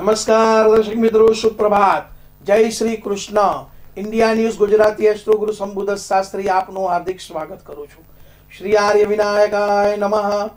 નમસ્કાર દર્શક મિત્રો, સુપ્રભાત, જય Shri Krishna. India News Gujarati Astro Guru Sambuddha Shastri આપનું હાર્દિક સ્વાગત કરું છું। શ્રી આર્ય વિનાયકાય નમઃ।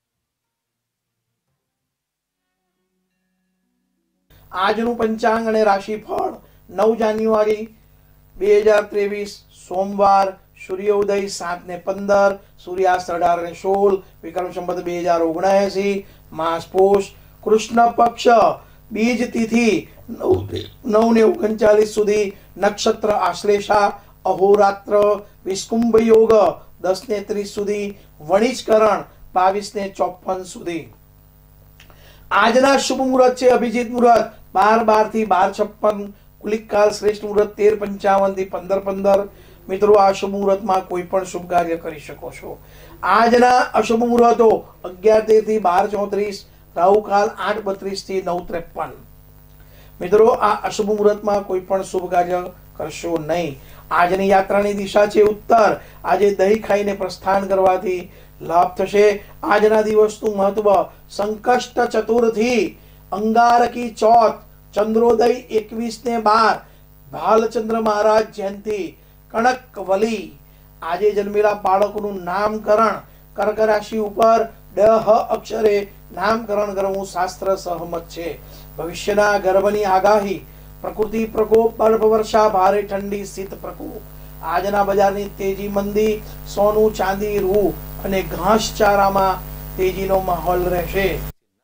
આજનું પંચાંગ અને રાશિફળ 9 જાન્યુઆરી 2023 સોમવાર, સૂર્યોદય 7:15, સૂર્યાસ્ત 18:16, વિક્રમ સંવત 2079, માસ પોષ, કૃષ્ણ પક્ષ, બીજ તિથિ 9:39 સુધી, નક્ષત્ર આશ્લેષા, અહોરાત્ર, વિસ્કુંભ યોગ 10:30 સુધી, વણિજકરણ 22:54 સુધી। આજના શુભ મુહૂર્ત છે અભિજીત મુહૂર્ત 12:12 થી 12:56, કુલિક કાલ શ્રેષ્ઠ મુહૂર્ત 13:55 થી 15:15। મિત્રો, આ શુભ મુહૂર્તમાં કોઈ પણ શુભ કાર્ય કરી શકો છો। આજના અશુભ મુહૂર્તો 11:13 થી 12:34, રાહુકાલ 8:32 થી 9:53। મિત્રો, આ અશુભ મુહૂર્તમાં કોઈ પણ શુભ કાર્ય કરશો નહીં। આજની યાત્રાની દિશા છે ઉત્તર। આજે દહીં ખાઈને પ્રસ્થાન કરવાથી લાભ થશે। આજના દિવસનું મહત્વ સંકષ્ટ ચતુર્થી, અંગારકી ચોથ, ચંદ્રોદય 21:12, ભાલચંદ્ર મહારાજ જયંતિ, કણકવલી। આજે જન્મેલા બાળકોનું નામકરણ કર્ક રાશિ ઉપર ડ અક્ષરે નામકરણ કરવું શાસ્ત્ર સહમત છે। ભવિષ્યના ગર્ભની આગાહી, પ્રકૃતિ પ્રકોપ, બરફ વર્ષા, ભારે ઠંડી, શીત પ્રકોપ। આજના બજારની તેજી મંદી, સોનું ચાંદી રૂ અને ઘાસચારામાં તેજીનો માહોલ રહેશે।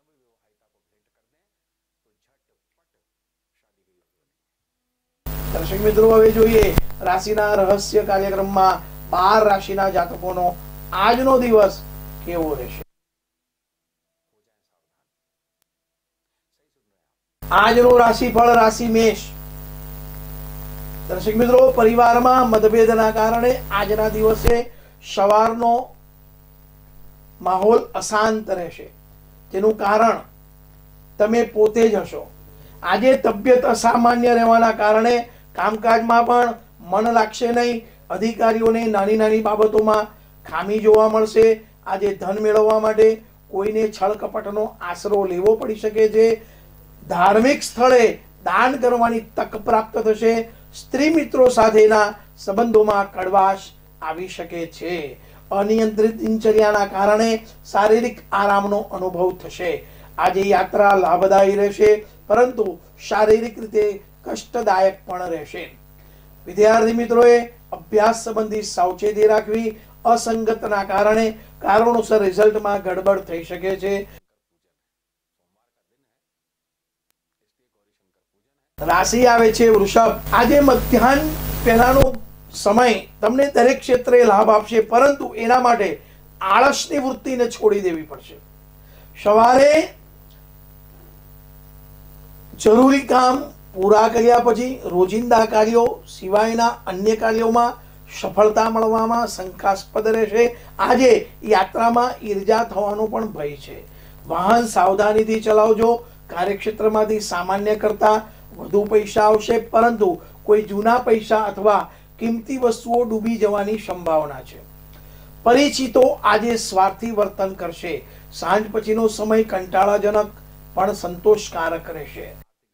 દર્શક મિત્રો, હવે જોઈએ રાશિના રહસ્ય કાર્યક્રમમાં 12 રાશિના જાતકોનો આજનો દિવસ કેવો રહેશે। આજનું રાશિફળ રાશિ મેષ। દર્શક મિત્રો, પરિવારમાં મતભેદના કારણે આજના દિવસે સવારનો માહોલ અશાંત રહેશે। તેનું કારણ તમે પોતે જ હશો। આજે તબિયત અસામાન્ય રહેવાના કારણે કામકાજમાં પણ મન લાગશે નહીં। અધિકારીઓને નાની નાની બાબતોમાં ખામી જોવા મળશે। આજે ધન મેળવવા માટે કોઈને છળ કપટનો આશરો લેવો પડી શકે છે। ધાર્મિક સ્થળે દાન કરવાની તક પ્રાપ્ત થશે। સ્ત્રી મિત્રો સાથેના સંબંધોમાં કડવાશ આવી શકે છે। અનિયંત્રિત દિનચર્યાના કારણે શારીરિક આરામનો અનુભવ થશે। આજે યાત્રા લાભદાયી રહેશે, પરંતુ શારીરિક રીતે કષ્ટદાયક પણ રહેશે। વિદ્યાર્થી મિત્રોએ અભ્યાસ સંબંધી સાવચેતી રાખવી। અસંગતના કારણે કારણોસર રિઝલ્ટમાં ગડબડ થઈ શકે છે। રાશિ આવે છે વૃષભ। આજે મધ્યાહન પહેલાનો સમય તમને દરેક ક્ષેત્રે લાભ આપશે, પરંતુ એના માટે આળસની વૃત્તિને છોડી દેવી પડશે। સવારે જરૂરી કામ પૂરા કર્યા પછી રોજિંદા કાર્યો સિવાયના અન્ય કાર્યોમાં સફળતા મળવામાં શંકાસ્પદ રહેશે। આજે યાત્રામાં ઈર્જા થવાનો પણ ભય છે। વાહન સાવધાનીથી ચલાવજો। કાર્યક્ષેત્રમાંથી સામાન્ય કરતા વધુ પૈસા આવશે, પરંતુ કોઈ જૂના પૈસા અથવા કિંમતી વસ્તુઓ ડૂબી જવાની સંભાવના છે। પરિચિતો આજે સ્વાર્થી વર્તન કરશે। સાંજ પછીનો સમય કંટાળાજનક પણ સંતોષકારક રહેશે।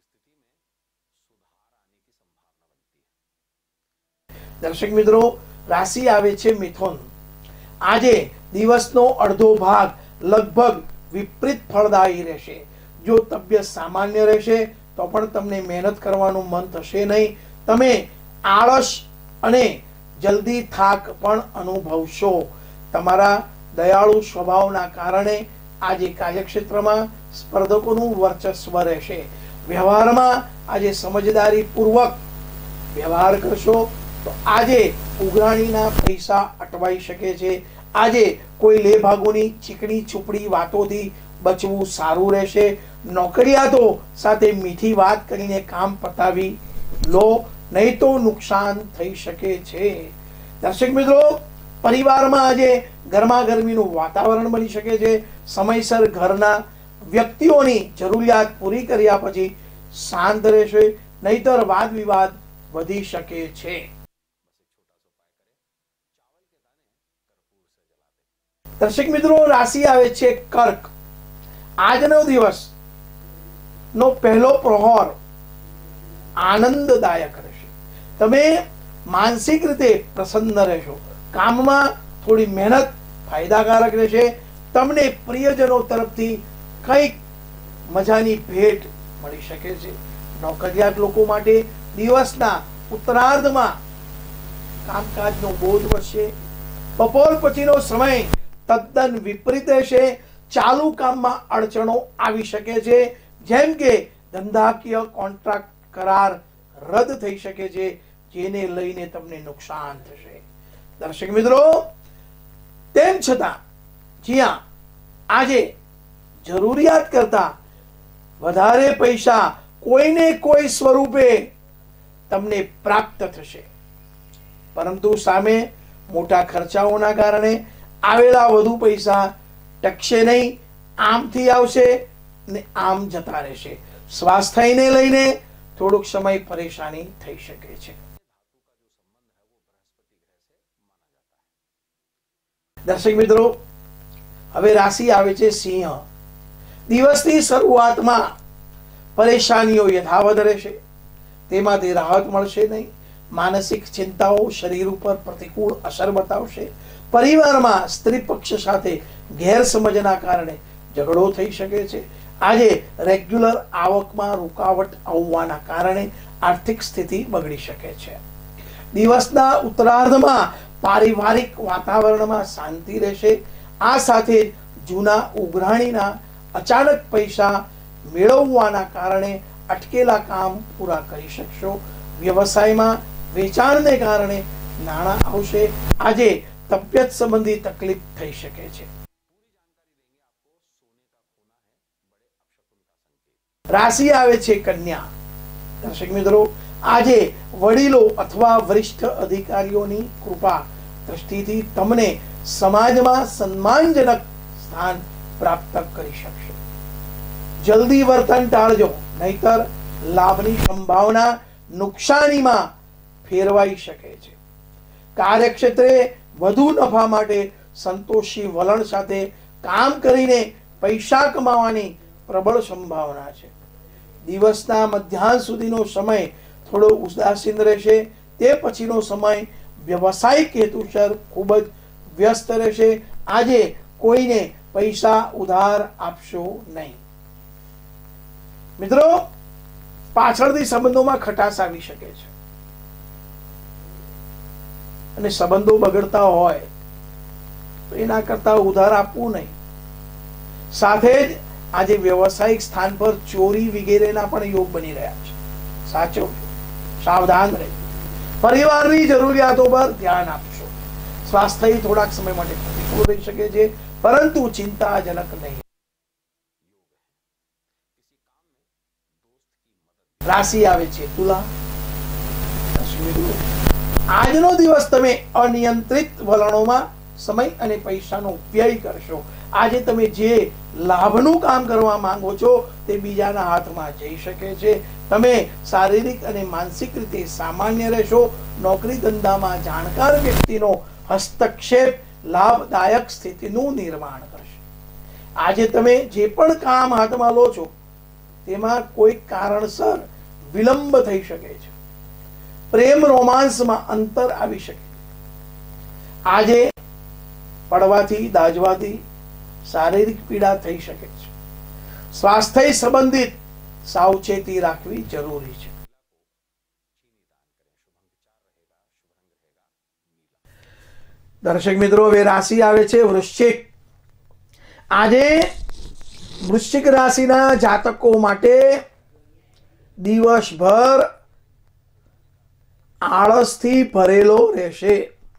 દર્શક મિત્રો, રાશિ આવે છે મિથુન। આજે દિવસનો અડધો ભાગ લગભગ વિપરીત ફળદાયી રહેશે। જો તબિયત સામાન્ય રહેશે તો પણ તમને મહેનત કરવાનું મન થશે નહીં। તમે આળસ અને જલ્દી થાક પણ અનુભવશો। તમારા દયાળુ સ્વભાવના કારણે આજે કાર્યક્ષેત્રમાં સ્પર્ધકોનું વર્ચસ્વ રહેશે। વ્યવહારમાં આજે સમજદારીપૂર્વક વ્યવહાર કરશો તો આજે ઉઘરાણીના પૈસા અટવાઈ શકે છે। આજે કોઈ લેભાગોની ચીકણી છુપડી વાતોથી બચવું સારું રહેશે। નોકરિયાતો સાથે મીઠી વાત કરીને કામ પતાવી લો, નહીં તો નુકસાન થઈ શકે છે। દર્શક મિત્રો, પરિવારમાં આજે ગરમા ગરમીનું વાતાવરણ બની શકે છે। સમયસર ઘરના વ્યક્તિઓની જરૂરિયાત પૂરી કર્યા પછી શાંત રહેશે, નહીતર વાદ વિવાદ વધી શકે છે। દર્શક મિત્રો, રાશિ આવે છે કર્ક। આજનો દિવસ નો પહેલો પ્રહોર આનંદદાયક રહેશે. તમે માનસિક રીતે પ્રસન્ન રહેશો. કામમાં થોડી મહેનત ફાયદાકારક રહેશે. તમને પ્રિયજનો તરફથી કંઈક મજાની ભેટ મળી શકે છે. નોકરિયાત લોકો માટે દિવસના ઉત્તરાર્ધમાં કામકાજનો બોજ વધશે. બપોર પછીનો સમય તદ્દન વિપરીત રહેશે. ચાલુ કામમાં અડચણો આવી શકે છે, જેમ કે ધંધાકીય કોન્ટ્રાક્ટ કરાર રદ થઈ શકે છે, જેને લઈને તમને નુકસાન થશે. દર્શક મિત્રો, તેમ છતાં જ્યાં આજે જરૂરિયાત કરતા વધારે પૈસા કોઈને કોઈ સ્વરૂપે તમને પ્રાપ્ત થશે, પરંતુ સામે મોટા ખર્ચાઓના કારણે આવેલા વધુ પૈસા ટકશે નહીં. આમથી આવશે ને આમ જતા રહેશે. સ્વાસ્થ્યને લઈને થોડોક સમય પરેશાની થઈ શકે છે. દર્શક મિત્રો, હવે રાશિ આવે છે સિંહ. દિવસની શરૂઆતમાં પરેશાનીઓ યથાવત રહેશે. તેમાંથી રાહત મળશે નહીં. માનસિક ચિંતાઓ શરીર ઉપર પ્રતિકૂળ અસર બતાવશે. પરિવારમાં સ્ત્રી પક્ષ સાથે ગેરસમજના કારણે ઝઘડો થઈ શકે છે. આજે રેગ્યુલર આવકમાં રૂકાવટ આવવાના કારણે આર્થિક સ્થિતિ બગડી શકે છે. દિવસના ઉત્તરાર્ધમાં પારિવારિક વાતાવરણમાં શાંતિ રહેશે. આ સાથે જૂના ઉઘરાણીના અચાનક પૈસા મેળવવાના કારણે અટકેલા કામ પૂરા કરી શકશો. વ્યવસાયમાં વેચાણને કારણે નાણાં આવશે. આજે તબિયત સંબંધી તકલીફ થઈ શકે છે. રાશિ આવે છે કન્યા. દર્શક મિત્રો, આજે વડીલો અથવા વરિષ્ઠ અધિકારીઓની કૃપા દ્રષ્ટિથી તમને સમાજમાં સન્માનજનક સ્થાન પ્રાપ્ત કરી શકશો. જલ્દી વર્તન ટાળજો, નહીતર લાભની સંભાવના નુકસાનીમાં ફેરવાઈ શકે છે. કાર્યક્ષેત્રે વધુ નફા માટે સંતોષી વલણ સાથે કામ કરીને પૈસા કમાવાની પ્રબળ સંભાવના છે. દિવસના મધ્યાહન સુધીનો સમય થોડો ઉદાસીન રહેશે. તે પછીનો સમય વ્યવસાયિક હેતુસર ખૂબ જ વ્યસ્ત રહેશે. આજે કોઈને પૈસા ઉધાર આપશો નહીં. મિત્રો, પાછળથી સંબંધોમાં ખટાશ આવી શકે છે અને સંબંધો બગડતા હોય તો એના કરતા ઉધાર આપવું નહીં. સાથે જ આજે વ્યવસાયિક સ્થાન પર ચોરી વગેરેના પણ યોગ બની રહ્યા છે. સાચો, સાવધાન રહે. પરિવારની જરૂરિયાતો પર ધ્યાન આપશો. સ્વાસ્થ્ય થોડાક સમય માટે પ્રતિકૂળ રહી શકે છે, પરંતુ ચિંતાજનક નહીં. રાશિ આવે છે તુલા. આજનો દિવસ તમે અનિયંત્રિત વલણોમાં સમય અને પૈસાનો વ્યય કરશો. આજે તમે જે લાભનું કામ કરવા માંગો છો તે બીજાના હાથમાં જઈ શકે છે. તમે શારીરિક અને માનસિક રીતે સામાન્ય રહેશો. નોકરી ધંધામાં જાણકાર વ્યક્તિનો હસ્તક્ષેપ લાભદાયક સ્થિતિનું નિર્માણ કરશે. આજે તમે જે પણ કામ હાથમાં લો છો તેમાં કોઈ કારણસર વિલંબ થઈ શકે છે. પ્રેમ રોમાન્સમાં અંતર આવી શકે. આજે પડવાથી દાજવાથી શારીરિક પીડા થઈ શકે છે. સ્વાસ્થ્ય સંબંધિત સાવચેતી રાખવી જરૂરી છે. દર્શક મિત્રો, હવે રાશિ આવે છે વૃશ્ચિક. આજે વૃશ્ચિક રાશિના જાતકો માટે દિવસભર આળસથી ભરેલો રહેશે.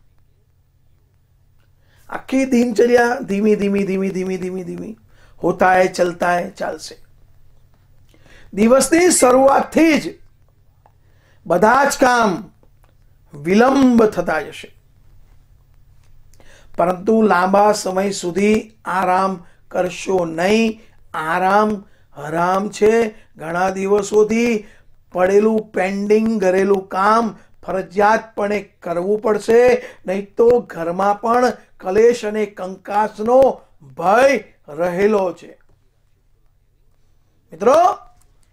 આખી દિનચર્યા ધીમી ધીમી ધીમી ધીમી ધીમી ધીમી હોતા હે ચલતા હે ચાલશે. દિવસની શરૂઆતથી જ બધા જ કામ વિલંબ થતા જશે, પરંતુ લાંબા સમય સુધી આરામ કરશો નહીં. આરામ હરામ છે. ઘણા દિવસોથી પડેલું પેન્ડિંગ કરેલું કામ ફરજિયાતપણે કરવું પડશે, નહીં તો ઘરમાં પણ કલેશ અને કંકાસનો ભય રહેલો છે. મિત્રો,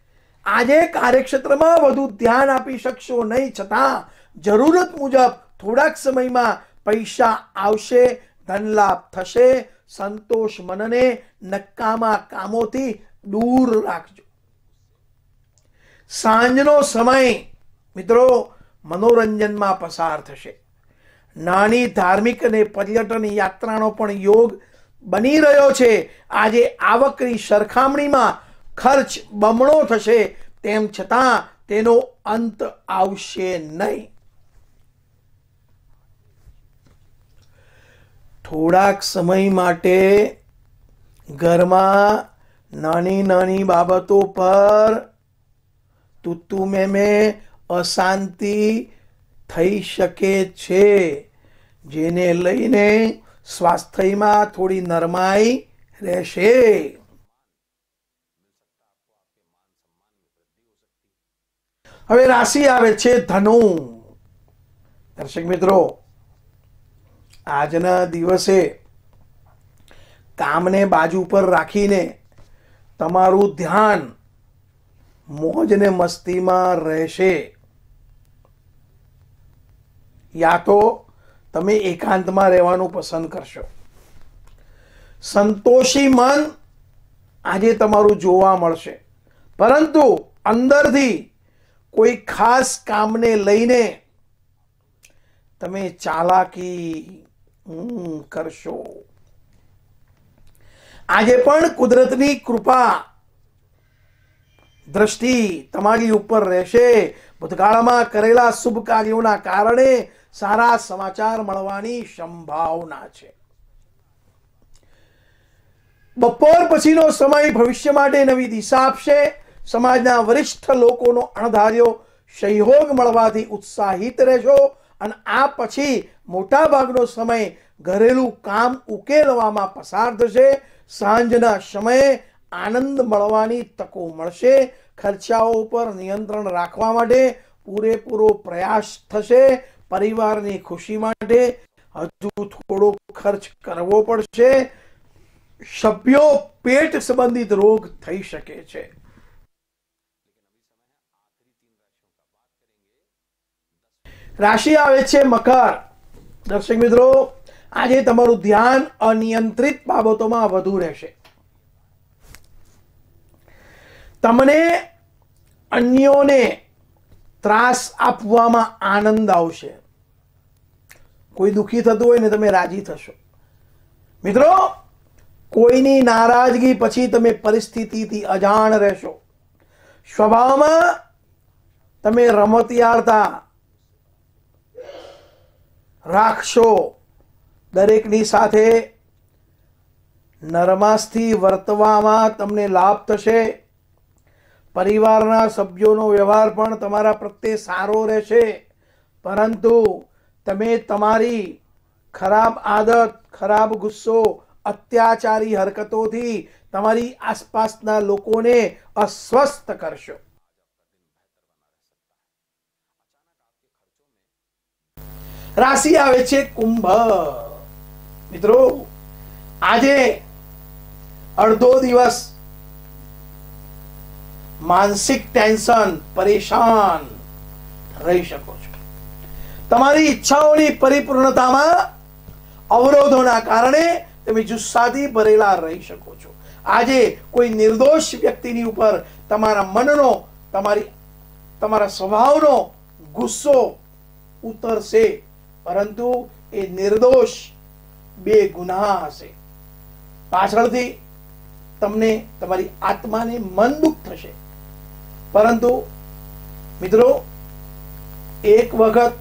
આજે કાર્યક્ષેત્રમાં વધુ ધ્યાન આપી શકશો નહીં, છતાં જરૂરત મુજબ થોડાક સમયમાં પૈસા આવશે, ધન લાભ થશે. સંતોષ મનને નકામા કામોથી દૂર રાખજો. સાંજનો સમય મિત્રો મનોરંજનમાં પસાર થશે. નાની ધાર્મિક અને પર્યટન યાત્રાનો પણ યોગ બની રહ્યો છે. આજે આવકની સરખામણીમાં ખર્ચ બમણો થશે, તેમ છતાં તેનો અંત આવશે નહીં. થોડાક સમય માટે ઘરમાં નાની નાની બાબતો પર તુતુ મેમે અશાંતિ થઈ શકે છે, જેને લઈને સ્વાસ્થ્યમાં થોડી નરમાઈ રહેશે. હવે રાશિ આવે છે ધનુ. દર્શક મિત્રો, આજના દિવસે કામને બાજુ પર રાખીને તમારું ધ્યાન મોજ ને મસ્તીમાં રહેશે. યા તો તમે એકાંતમાં રહેવાનું પસંદ કરશો. સંતોષી મન આજે તમારું જોવા મળશે, પરંતુ અંદરથી કોઈ ખાસ કામને લઈને તમે ચાલાકી કરશો. આજે પણ કુદરતની કૃપા દ્રષ્ટિ તમારી ઉપર રહેશે. ભૂતકાળમાં કરેલા શુભ કાર્યોના કારણે સારા સમાચાર મળવાની સંભાવના છે. બપોર પછીનો સમય ભવિષ્ય માટે નવી દિશા આપશે. સમાજના વરિષ્ઠ લોકોનો અણધાર્યો સહયોગ મળવાથી ઉત્સાહિત રહેશો, અને આ પછી મોટા ભાગનો સમય ઘરેલું કામ ઉકેલવામાં પસાર થશે. સાંજના સમયે આનંદ મળવાની તકો મળશે. ખર્ચાઓ ઉપર નિયંત્રણ રાખવા માટે પૂરેપૂરો પ્રયાસ થશે. પરિવારની ખુશી માટે હજુ થોડો ખર્ચ કરવો પડશે. સભ્યો પેટ સંબંધિત રોગ થઈ શકે છે. રાશિ આવે છે મકર. દર્શક મિત્રો, આજે તમારું ધ્યાન અનિયંત્રિત બાબતોમાં વધુ રહેશે. તમને અન્યોને ત્રાસ આપવામાં આનંદ આવશે. કોઈ દુઃખી થતું હોય ને તમે રાજી થશો. મિત્રો, કોઈની નારાજગી પછી તમે પરિસ્થિતિથી અજાણ રહેશો. સ્વભાવમાં તમે રમતિયાળતા રાખશો. દરેકની સાથે નરમાસથી વર્તવામાં તમને લાભ થશે. પરિવારના સભ્યોનો વ્યવહાર પણ તમારા પ્રત્યે સારો રહેશે, પરંતુ તમે તમારી ખરાબ આદત, ખરાબ ગુસ્સો, અત્યાચારી હરકતોથી તમારી આસપાસના લોકોને અસ્વસ્થ કરશો. રાશિ આવે છે કુંભ. મિત્રો, આજે અડધો દિવસ માનસિક ટેન્શન, પરેશાન રહી શકો છો. તમારી ઈચ્છાઓની પરિપૂર્ણતામાં અવરોધોના કારણે તમે જુસ્સાથી ભરેલા રહી શકો છો. આજે કોઈ નિર્દોષ વ્યક્તિની ઉપર તમારા મનનો, તમારા સ્વભાવનો ગુસ્સો ઉતરશે, પરંતુ એ નિર્દોષ બેગુનાહ હશે. પાછળથી તમને તમારી આત્માને મન દુઃખ થશે, પરંતુ મિત્રો, એક વખત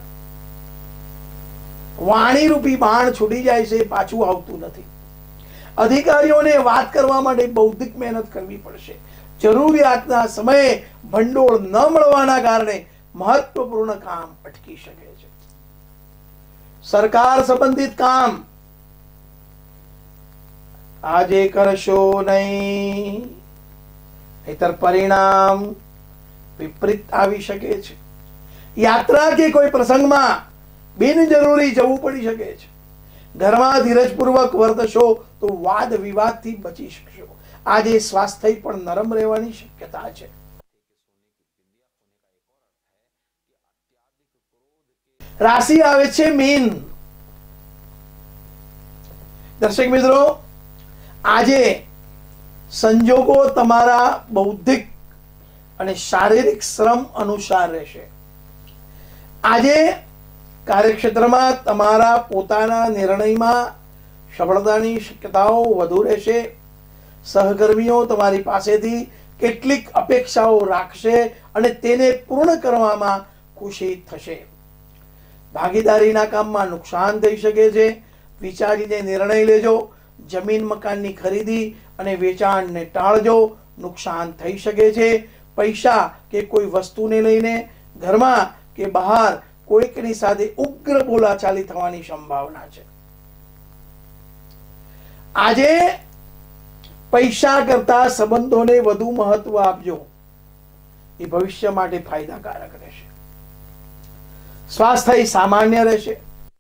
વાણીરૂપી બાણ છૂટી જાય છે, પાછું આવતું નથી. અધિકારીઓને વાત કરવા માટે બૌદ્ધિક મહેનત કરવી પડશે. જરૂરિયાતના સમયે ભંડોળ ન મળવાના કારણે મહત્વપૂર્ણ કામ અટકી શકે છે. સરકાર સંબંધિત કામ આજે કરશો નહીં, નહીતર પરિણામ વિપરીત આવી શકે છે. યાત્રા કે કોઈ પ્રસંગમાં બિનજરૂરી જવું પડી શકે છે. ઘરમાં ધીરજપૂર્વક વર્તશો તો વાદ વિવાદથી બચી શકશો. આજે સ્વાસ્થ્ય પણ નરમ રહેવાની શક્યતા છે. राशि आवे छे मीन। दर्शक मित्रों, आजे संजोगो तमारा बौद्धिक અને શારીરિક શ્રમ અનુસાર રહેશે। આજે કાર્યક્ષેત્રમાં તમારા પોતાના નિર્ણયમાં સફળતાની શક્યતાઓ વધુ રહેશે। સહકર્મીઓ તમારી પાસેથી કેટલીક અપેક્ષાઓ રાખશે અને તેને પૂર્ણ કરવામાં ખુશી થશે। ભાગીદારીના કામમાં નુકસાન થઈ શકે છે। વિચારીને નિર્ણય લેજો। જમીન મકાનની ખરીદી અને વેચાણને ટાળજો, નુકસાન થઈ શકે છે। पैसा के कोई वस्तु ने लईने घरमा के बहार कोईकनी साथे उग्र बोलाचाली थवानी संभावना छे। आजे पैसा करता संबंधोने वधु महत्व आपजो, ये भविष्य माटे फायदाकारक रहेशे। स्वास्थ्य सामान्य रहेशे।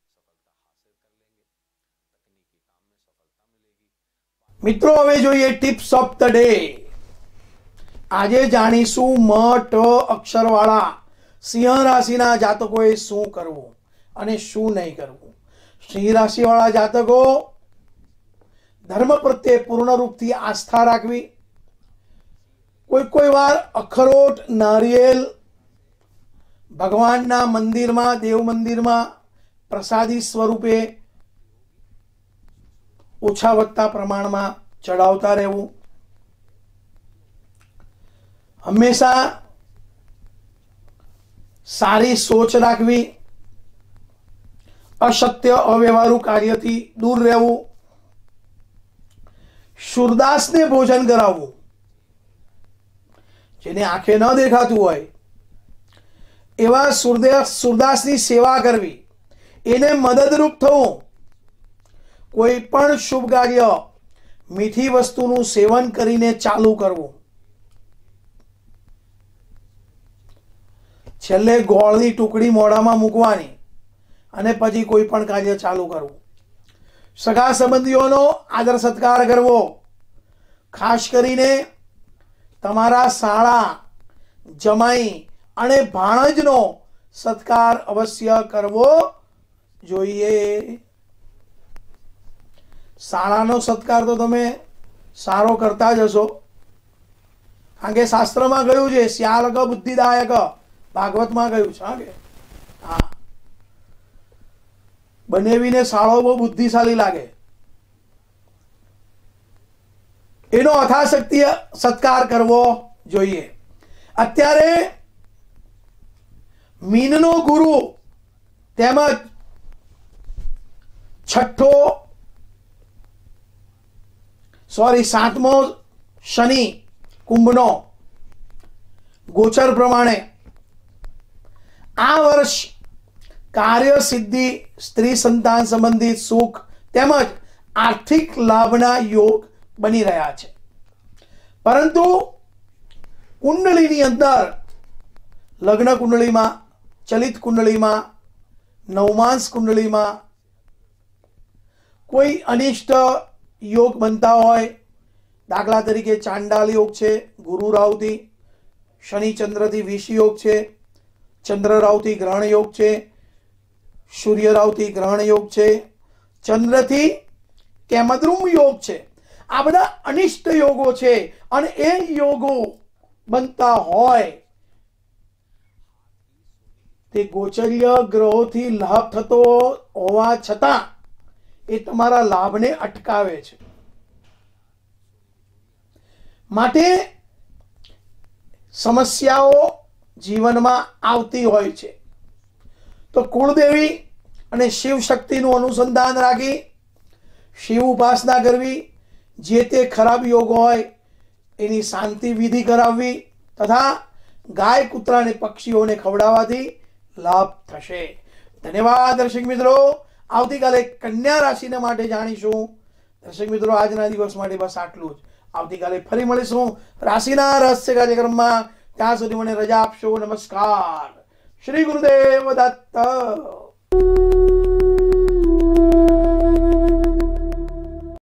मित्रों, हवे जोईए टिप्स ऑफ द डे। આજે જાણીશું મ ટ અક્ષર વાળા સિંહ રાશિના જાતકોએ શું કરવું અને શું નહીં કરવું। સિંહ રાશિ વાળા જાતકો ધર્મ પ્રત્યે પૂર્ણ રૂપથી આસ્થા રાખવી। કોઈ વાર અખરોટ, નારિયેલ ભગવાનના મંદિરમાં, દેવ મંદિરમાં પ્રસાદી સ્વરૂપે ઓછા વધતા પ્રમાણમાં ચડાવતા રહેવું। हमेशा सारी सोच राखवी। असत्य अव्यवहारु कार्यथी दूर रहेवुं। सूरदास ने भोजन करावुं। जेने आंखे न देखातुं होय एवा सूरदासनी सेवा करवी, एने मददरूप थवुं। कोई पण शुभ कार्य मीठी वस्तुनुं सेवन करीने चालू करवुं। छेल्ले गोळनी टुकड़ी मोढामां मूकवानी अने पछी कोई पण कार्य चालू करवुं। सगा संबंधीओनो आदर सत्कार करवो। खास करीने तमारा साळा, जमाई अने भाणजनो सत्कार अवश्य करवो जोईए। साळानो सत्कार तो तमे सारो करता ज हशो, कारण के शास्त्रमां कह्युं छे स्यालक बुद्धिदायक। भागवत में कहूं छे हाँ, बनेवीने साळो बहु बुद्धिशाली लागे, एनो यथाशक्ति सत्कार करवो जोईए। अत्यारे मीननो गुरु तेमज सातमो शनि कुंभनो गोचर प्रमाणे आ वर्ष कार्य सिद्धि, स्त्री संतान संबंधित सुख तेमज आर्थिक लाभना योग बनी रह्या छे। परंतु कुंडलीनी अंदर लग्न कुंडली में, चलित कुंडली में, नवमांस कुंडली में कोई अनिष्ट योग बनता होय, दाखला तरीके चांडाल योग छे, गुरु राहुथी, शनि चंद्र थी विष योग छे, चंद्र राहुथी ग्रहण योग छे, सूर्य राहुथी ग्रहण योग छे, चंद्र थी केमद्रुम योग छे। आ बधा अनिष्ट योगो छे अने ए योगो बनता होय ते गोचरीय ग्रहोथी लाभ थतो होवा छतां ए तमारा लाभने अटकावे छे। माटे समस्याओ जीवन में आवती होय छे तो कुलदेवी अने शिव शक्ति नु अनुसंधान राखी शिव उपासना करवी। जे ते खराब योग होय एनी शांति विधि कराववी तथा गाय कूतरा ने पक्षीओ ने खवडाववाथी लाभ थशे। धन्यवाद दर्शक मित्रों। आवतीकाले कन्या राशि ने माटे जाणीशुं। दर्शक मित्रों, आजना दिवस माटे बस आटलुं ज। आवतीकाले फरी मळीशुं राशिना रहस्य कार्यक्रममां। त्यां सुधी मने रजा आपशो। नमस्कार। श्री गुरुदेव दत्त।